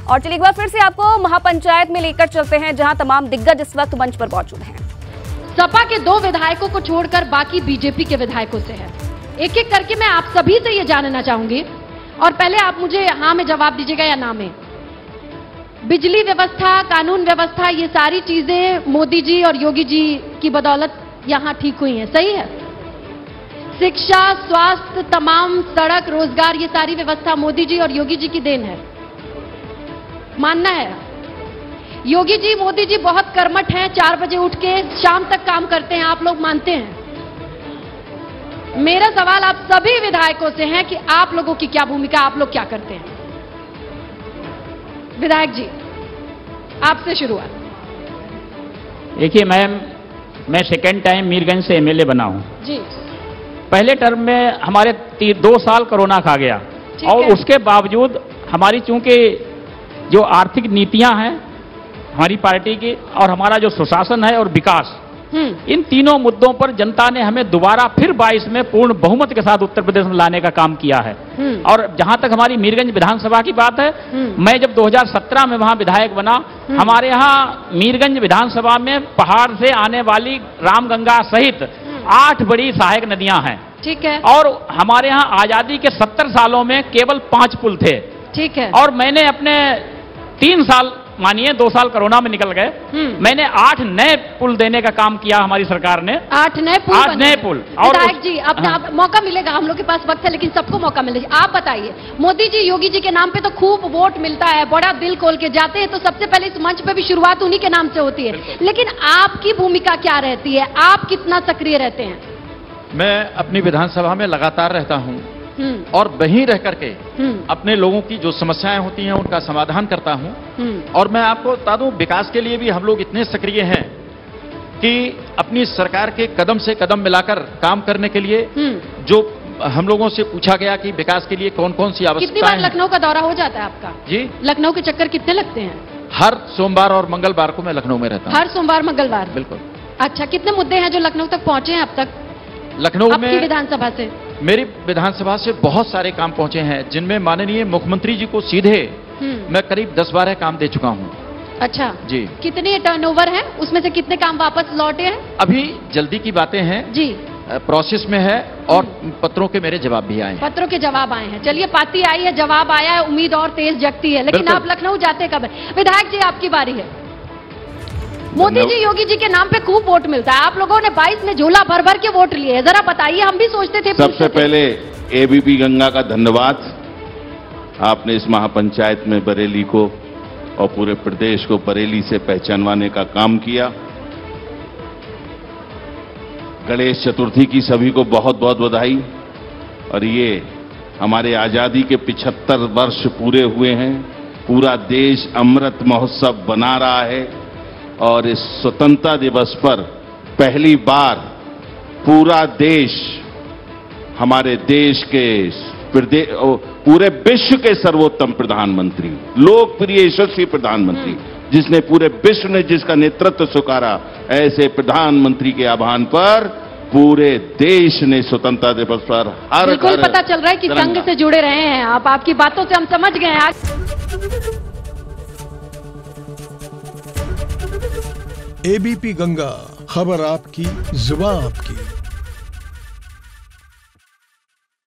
और चलिए एक बार फिर से आपको महापंचायत में लेकर चलते हैं, जहां तमाम दिग्गज इस वक्त मंच पर मौजूद हैं। सपा के 2 विधायकों को छोड़कर बाकी बीजेपी के विधायकों से है। एक एक करके मैं आप सभी से ये जानना चाहूंगी, और पहले आप मुझे हाँ में जवाब दीजिएगा या ना में। बिजली व्यवस्था, कानून व्यवस्था, ये सारी चीजें मोदी जी और योगी जी की बदौलत यहां ठीक हुई हैं, सही है? शिक्षा, स्वास्थ्य, तमाम सड़क, रोजगार, ये सारी व्यवस्था मोदी जी और योगी जी की देन है, मानना है? योगी जी, मोदी जी बहुत कर्मठ हैं, 4 बजे उठ के शाम तक काम करते हैं, आप लोग मानते हैं? मेरा सवाल आप सभी विधायकों से है कि आप लोगों की क्या भूमिका, आप लोग क्या करते हैं? विधायक जी, आपसे शुरुआत। देखिए मैम, मैं सेकेंड टाइम मीरगंज से एमएलए बना हूं जी। पहले टर्म में हमारे 2 साल कोरोना खा गया, और उसके बावजूद हमारी चूंकि जो आर्थिक नीतियां हैं हमारी पार्टी की, और हमारा जो सुशासन है और विकास, इन तीनों मुद्दों पर जनता ने हमें दोबारा फिर 22 में पूर्ण बहुमत के साथ उत्तर प्रदेश में लाने का काम किया है। और जहां तक हमारी मीरगंज विधानसभा की बात है, मैं जब 2017 में वहां विधायक बना, हमारे यहां मीरगंज विधानसभा में पहाड़ से आने वाली रामगंगा सहित 8 बड़ी सहायक नदियां हैं। ठीक है। और हमारे यहाँ आजादी के 70 सालों में केवल 5 पुल थे। ठीक है। और मैंने अपने 3 साल, मानिए 2 साल कोरोना में निकल गए, मैंने 8 नए पुल देने का काम किया हमारी सरकार ने। 8 नए पुल। 8 नए पुल। और विधायक जी, अब मौका मिलेगा, हम लोग के पास वक्त है, लेकिन सबको मौका मिलेगा। आप बताइए, मोदी जी, योगी जी के नाम पे तो खूब वोट मिलता है, बड़ा दिल खोल के जाते हैं, तो सबसे पहले इस मंच पे भी शुरुआत उन्हीं के नाम से होती है, लेकिन आपकी भूमिका क्या रहती है? आप कितना सक्रिय रहते हैं? मैं अपनी विधानसभा में लगातार रहता हूं और वहीं रह करके अपने लोगों की जो समस्याएं होती हैं उनका समाधान करता हूं। और मैं आपको बता दूं, विकास के लिए भी हम लोग इतने सक्रिय हैं कि अपनी सरकार के कदम से कदम मिलाकर काम करने के लिए जो हम लोगों से पूछा गया कि विकास के लिए कौन कौन सी आवश्यकताएं हैं। कितनी बार लखनऊ का दौरा हो जाता है आपका? जी, लखनऊ के चक्कर कितने लगते हैं? हर सोमवार और मंगलवार को मैं लखनऊ में रहता हूं। हर सोमवार मंगलवार? बिल्कुल। अच्छा, कितने मुद्दे हैं जो लखनऊ तक पहुंचे हैं अब तक? लखनऊ में विधानसभा से, मेरी विधानसभा से बहुत सारे काम पहुंचे हैं, जिनमें माननीय मुख्यमंत्री जी को सीधे मैं करीब 10-12 काम दे चुका हूं। अच्छा जी। कितनी टर्नओवर है, उसमें से कितने काम वापस लौटे हैं? अभी जल्दी की बातें हैं जी, प्रोसेस में है, और पत्रों के मेरे जवाब भी आए हैं। पत्रों के जवाब आए हैं। चलिए, पाती आई है, जवाब आया है, उम्मीद और तेज जगती है। लेकिन आप लखनऊ जाते कब है? विधायक जी, आपकी बारी है। मोदी जी, योगी जी के नाम पे खूब वोट मिलता है, आप लोगों ने 22 में झोला भर भर के वोट लिए, जरा बताइए, हम भी सोचते थे। सबसे पहले एबीपी गंगा का धन्यवाद, आपने इस महापंचायत में बरेली को और पूरे प्रदेश को बरेली से पहचानवाने का काम किया। गणेश चतुर्थी की सभी को बहुत बहुत बधाई। और ये हमारे आजादी के 75 वर्ष पूरे हुए हैं, पूरा देश अमृत महोत्सव बना रहा है, और इस स्वतंत्रता दिवस पर पहली बार पूरा देश, हमारे देश के पूरे विश्व के सर्वोत्तम प्रधानमंत्री, लोकप्रिय यशस्वी प्रधानमंत्री, जिसने पूरे विश्व ने जिसका नेतृत्व स्वीकारा, ऐसे प्रधानमंत्री के आह्वान पर पूरे देश ने स्वतंत्रता दिवस पर हर बिल्कुल पता चल रहा है कि संघ से जुड़े रहे हैं आप, आपकी बातों से हम समझ गए हैं। एबीपी गंगा, खबर आपकी, जुबान आपकी।